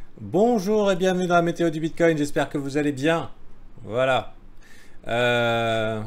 Bonjour et bienvenue dans la météo du Bitcoin, j'espère que vous allez bien. Voilà. Euh,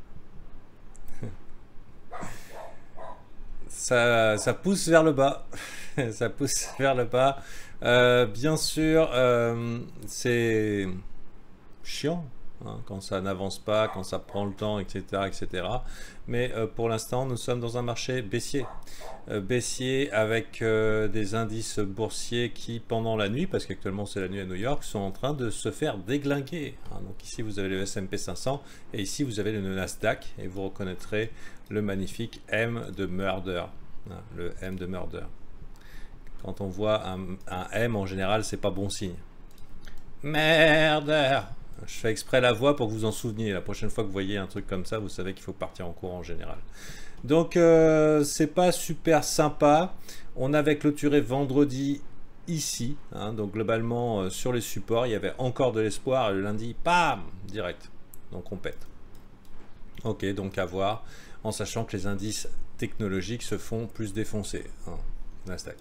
ça pousse vers le bas. Ça pousse vers le bas. Bien sûr, c'est chiant quand ça n'avance pas, quand ça prend le temps, etc. etc. Mais pour l'instant, nous sommes dans un marché baissier. Baissier avec des indices boursiers qui, pendant la nuit, parce qu'actuellement c'est la nuit à New York, sont en train de se faire déglinguer. Donc ici, vous avez le S&P 500 et ici, vous avez le Nasdaq et vous reconnaîtrez le magnifique M de Murder. Le M de Murder. Quand on voit un M, en général, c'est pas bon signe. Murder. Je fais exprès la voix pour que vous en souveniez. La prochaine fois que vous voyez un truc comme ça, vous savez qu'il faut partir en cours en général. Donc c'est pas super sympa. On avait clôturé vendredi ici. Donc globalement sur les supports, il y avait encore de l'espoir. Et le lundi, bam, direct. Donc on pète. Ok, donc à voir. En sachant que les indices technologiques se font plus défoncer. Nasdaq.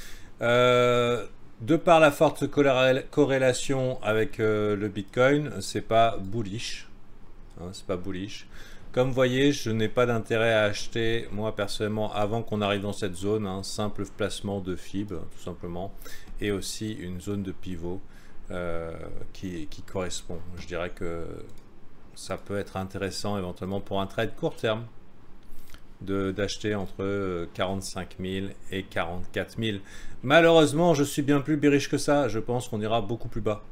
De par la forte corrélation avec le Bitcoin, c'est pas bullish. C'est pas bullish. Comme vous voyez, je n'ai pas d'intérêt à acheter, moi personnellement, avant qu'on arrive dans cette zone. Simple placement de FIB, tout simplement. Et aussi une zone de pivot qui correspond. Je dirais que ça peut être intéressant éventuellement pour un trade court terme. D'acheter entre 45 000 et 44 000. Malheureusement, je suis bien plus bearish que ça. Je pense qu'on ira beaucoup plus bas.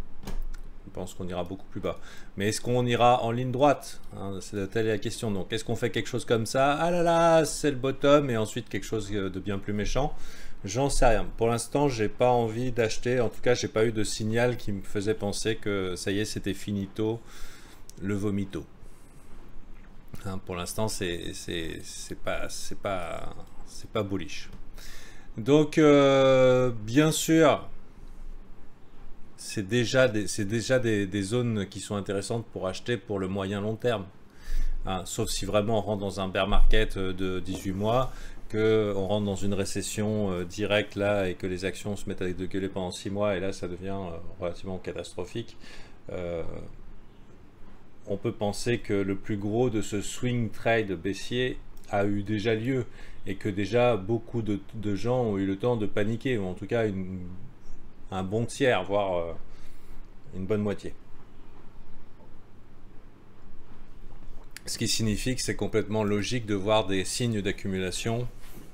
Mais est-ce qu'on ira en ligne droite? C'est telle la question. Donc, est-ce qu'on fait quelque chose comme ça? Ah là là, c'est le bottom, et ensuite quelque chose de bien plus méchant? J'en sais rien. Pour l'instant, j'ai pas envie d'acheter. En tout cas, j'ai pas eu de signal qui me faisait penser que ça y est, c'était finito, le vomito. Pour l'instant, c'est pas bullish. Donc, bien sûr, c'est déjà des zones qui sont intéressantes pour acheter pour le moyen long terme. Sauf si vraiment on rentre dans un bear market de 18 mois, qu'on rentre dans une récession directe là et que les actions se mettent à dégueuler pendant 6 mois et là ça devient relativement catastrophique. On peut penser que le plus gros de ce swing trade baissier a eu déjà lieu et que déjà beaucoup de gens ont eu le temps de paniquer, ou en tout cas un bon tiers, voire une bonne moitié. Ce qui signifie que c'est complètement logique de voir des signes d'accumulation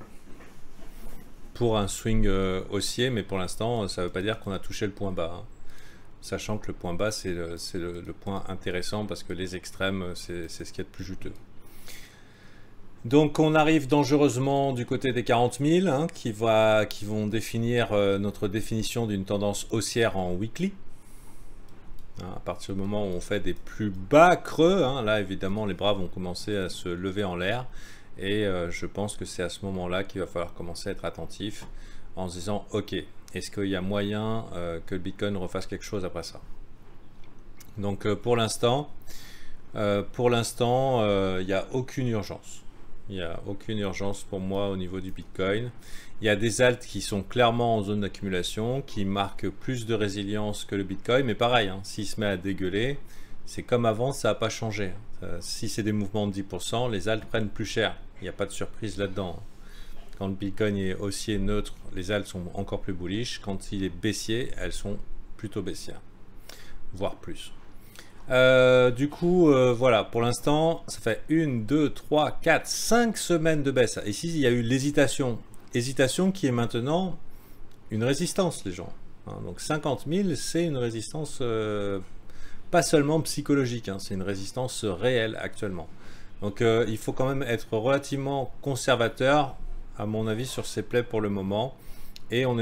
pour un swing haussier, mais pour l'instant ça ne veut pas dire qu'on a touché le point bas. Sachant que le point bas, c'est le point intéressant parce que les extrêmes, c'est ce qu'il y a de plus juteux. Donc on arrive dangereusement du côté des 40 000 qui vont définir notre définition d'une tendance haussière en weekly. À partir du moment où on fait des plus bas creux, là évidemment les bras vont commencer à se lever en l'air. Et je pense que c'est à ce moment-là qu'il va falloir commencer à être attentif en se disant ok, est-ce qu'il y a moyen que le Bitcoin refasse quelque chose après ça? Donc pour l'instant, il n'y a aucune urgence. Il n'y a aucune urgence pour moi au niveau du Bitcoin. Il y a des alts qui sont clairement en zone d'accumulation, qui marquent plus de résilience que le Bitcoin. Mais pareil, s'il se met à dégueuler, c'est comme avant, ça n'a pas changé. Si c'est des mouvements de 10%, les alts prennent plus cher. Il n'y a pas de surprise là-dedans. Quand le Bitcoin est haussier neutre, les alts sont encore plus bullish. Quand il est baissier, elles sont plutôt baissières, voire plus. Du coup, voilà, pour l'instant, ça fait 1, 2, 3, 4, 5 semaines de baisse. Ici, il y a eu l'hésitation. Hésitation qui est maintenant une résistance, les gens. Donc 50 000, c'est une résistance pas seulement psychologique, c'est une résistance réelle actuellement. Donc il faut quand même être relativement conservateur, à mon avis, sur ces plays pour le moment. Et on est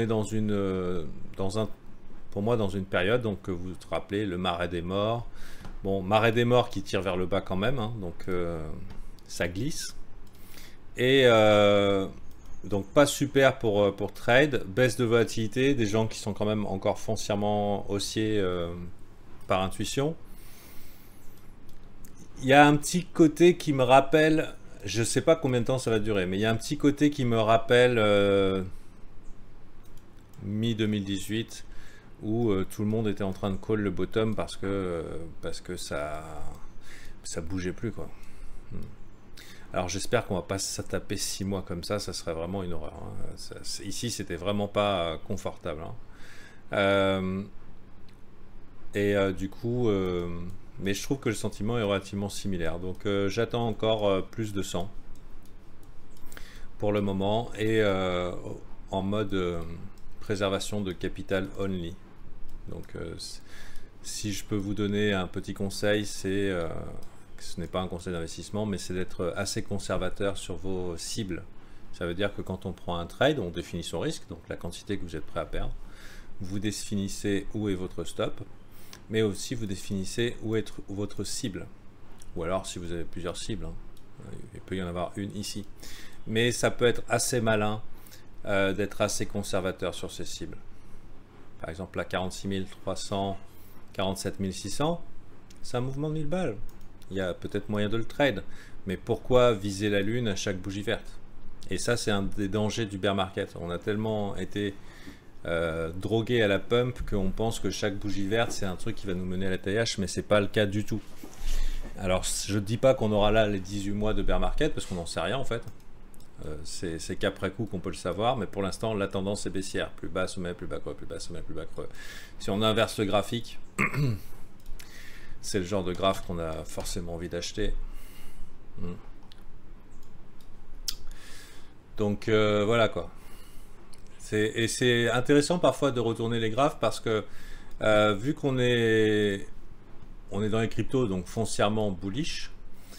pour moi, dans une période, donc vous vous rappelez, le marais des morts. Bon, marais des morts qui tire vers le bas quand même, donc ça glisse. Et donc pas super pour trade, baisse de volatilité, des gens qui sont quand même encore foncièrement haussiers par intuition. Il y a un petit côté qui me rappelle, je sais pas combien de temps ça va durer, mais il y a un petit côté qui me rappelle mi-2018, où tout le monde était en train de call le bottom parce que ça bougeait plus, quoi. Alors j'espère qu'on va pas se taper 6 mois comme ça serait vraiment une horreur, hein. Ici c'était vraiment pas confortable, hein. Du coup, mais je trouve que le sentiment est relativement similaire, donc j'attends encore plus de 100 pour le moment, et en mode préservation de capital only. Donc si je peux vous donner un petit conseil, c'est ce n'est pas un conseil d'investissement, mais c'est d'être assez conservateur sur vos cibles. Ça veut dire que quand on prend un trade, on définit son risque, donc la quantité que vous êtes prêt à perdre. Vous définissez où est votre stop, mais aussi vous définissez où est votre cible. Ou alors si vous avez plusieurs cibles, hein, il peut y en avoir une ici. Mais ça peut être assez malin d'être assez conservateur sur ces cibles. Par exemple, là, 46 300, 47 600, c'est un mouvement de 1000 balles. Il y a peut-être moyen de le trade, mais pourquoi viser la lune à chaque bougie verte? Et ça, c'est un des dangers du bear market. On a tellement été drogué à la pump qu'on pense que chaque bougie verte, c'est un truc qui va nous mener à la taillage, mais c'est pas le cas du tout. Alors, je ne dis pas qu'on aura là les 18 mois de bear market, parce qu'on n'en sait rien en fait. C'est qu'après coup qu'on peut le savoir, mais pour l'instant la tendance est baissière, plus bas sommet, plus bas creux, plus bas sommet, plus bas creux. Si on inverse le graphique, c'est le genre de graphe qu'on a forcément envie d'acheter. Donc voilà quoi. Et c'est intéressant parfois de retourner les graphes parce que vu qu'on est dans les cryptos, donc foncièrement bullish,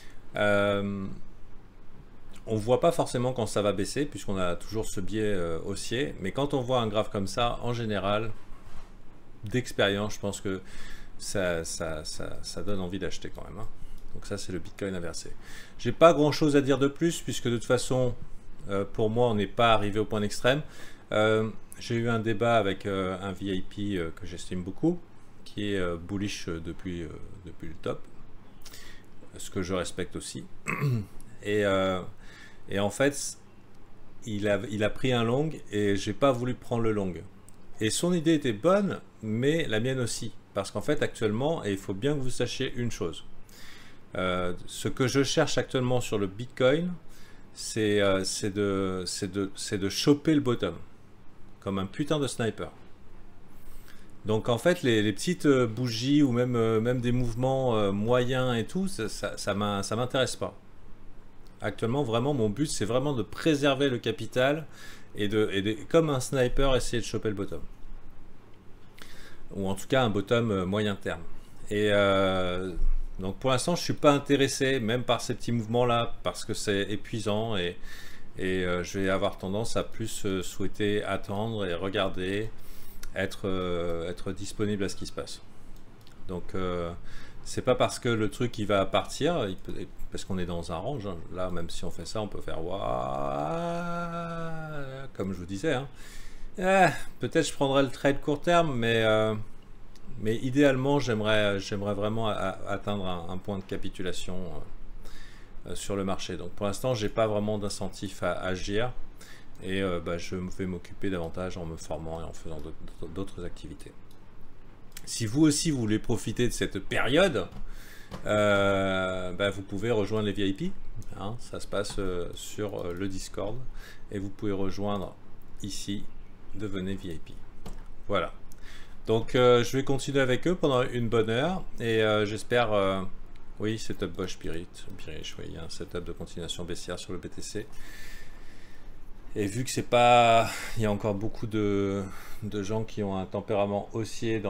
on ne voit pas forcément quand ça va baisser, puisqu'on a toujours ce biais haussier. Mais quand on voit un graphe comme ça, en général, d'expérience, je pense que ça donne envie d'acheter quand même, hein. Donc ça, c'est le Bitcoin inversé. J'ai pas grand-chose à dire de plus, puisque de toute façon, pour moi, on n'est pas arrivé au point extrême. J'ai eu un débat avec un VIP que j'estime beaucoup, qui est bullish depuis le top, ce que je respecte aussi. Et en fait, il a pris un long et j'ai pas voulu prendre le long. Et son idée était bonne, mais la mienne aussi. Parce qu'en fait, actuellement, et il faut bien que vous sachiez une chose. Ce que je cherche actuellement sur le Bitcoin, c'est de choper le bottom. Comme un putain de sniper. Donc en fait, les petites bougies ou même des mouvements moyens et tout, ça m'intéresse pas. Actuellement, vraiment, mon but, c'est vraiment de préserver le capital et comme un sniper, essayer de choper le bottom. Ou en tout cas, un bottom moyen terme. Et donc, pour l'instant, je ne suis pas intéressé, même par ces petits mouvements-là, parce que c'est épuisant et je vais avoir tendance à plus souhaiter attendre et regarder, être disponible à ce qui se passe. Donc, c'est pas parce que le truc il va partir, parce qu'on est dans un range, hein. Là même si on fait ça, on peut faire waouh, comme je vous disais, hein. Peut-être je prendrai le trade court terme, mais idéalement j'aimerais vraiment atteindre un point de capitulation sur le marché. Donc pour l'instant j'ai pas vraiment d'incentif à agir, et je vais m'occuper davantage en me formant et en faisant d'autres activités. Si vous aussi vous voulez profiter de cette période, vous pouvez rejoindre les VIP, hein, ça se passe sur le Discord, et vous pouvez rejoindre ici, devenez VIP. Voilà. Donc je vais continuer avec eux pendant une bonne heure, et j'espère, oui, setup Bosch Birish, oui, il y a un setup de continuation baissière sur le BTC. Et vu que c'est pas, il y a encore beaucoup de gens qui ont un tempérament haussier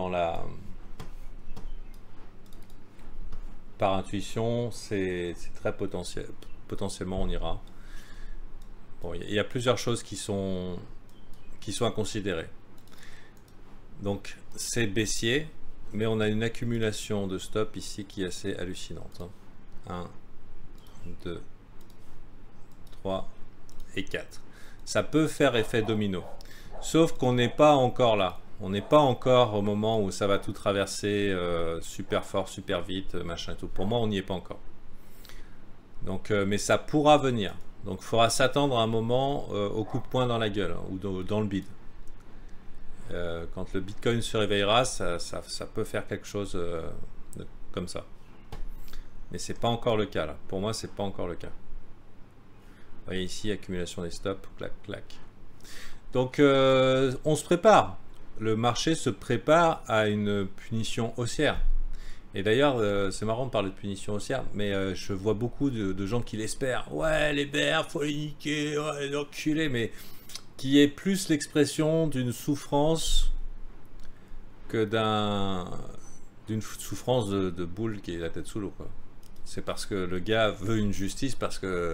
par intuition, c'est très potentiel. Potentiellement, on ira. Bon, il y a plusieurs choses qui sont à considérer. Donc, c'est baissier, mais on a une accumulation de stop ici qui est assez hallucinante, hein. 1, 2, 3 et 4. Ça peut faire effet domino. Sauf qu'on n'est pas encore là. On n'est pas encore au moment où ça va tout traverser super fort, super vite, machin et tout. Pour moi, on n'y est pas encore. Donc, mais ça pourra venir. Donc, il faudra s'attendre à un moment au coup de poing dans la gueule, hein, ou dans le bide. Quand le Bitcoin se réveillera, ça peut faire quelque chose comme ça. Mais c'est pas encore le cas là. Pour moi, c'est pas encore le cas. Vous voyez ici, accumulation des stops, clac, clac. Donc, on se prépare. Le marché se prépare à une punition haussière. Et d'ailleurs, c'est marrant de parler de punition haussière, mais je vois beaucoup de gens qui l'espèrent. Ouais, les bears, faut les niquer, ouais, les enculés, mais qui est plus l'expression d'une souffrance que d'une souffrance de boule qui est la tête sous l'eau, quoi. C'est parce que le gars veut une justice parce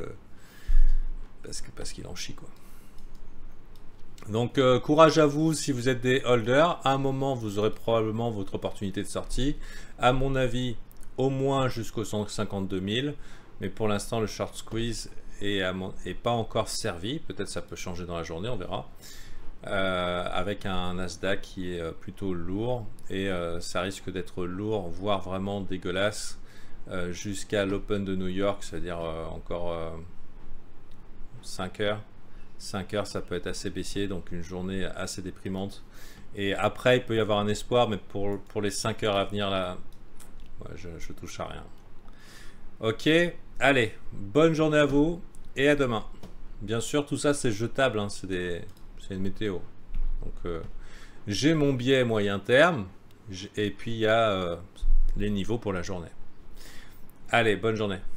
qu'il en chie, quoi. Donc courage à vous si vous êtes des holders. À un moment, vous aurez probablement votre opportunité de sortie. À mon avis, au moins jusqu'aux 152 000. Mais pour l'instant, le short squeeze est pas encore servi. Peut-être ça peut changer dans la journée, on verra. Avec un Nasdaq qui est plutôt lourd. Et ça risque d'être lourd, voire vraiment dégueulasse, jusqu'à l'Open de New York, c'est-à-dire encore 5 heures. 5 heures, ça peut être assez baissier, donc une journée assez déprimante. Et après, il peut y avoir un espoir, mais pour les 5 heures à venir, là, ouais, je touche à rien. Ok, allez, bonne journée à vous et à demain. Bien sûr, tout ça, c'est jetable, hein, c'est une météo. Donc, j'ai mon biais moyen terme, et puis il y a les niveaux pour la journée. Allez, bonne journée.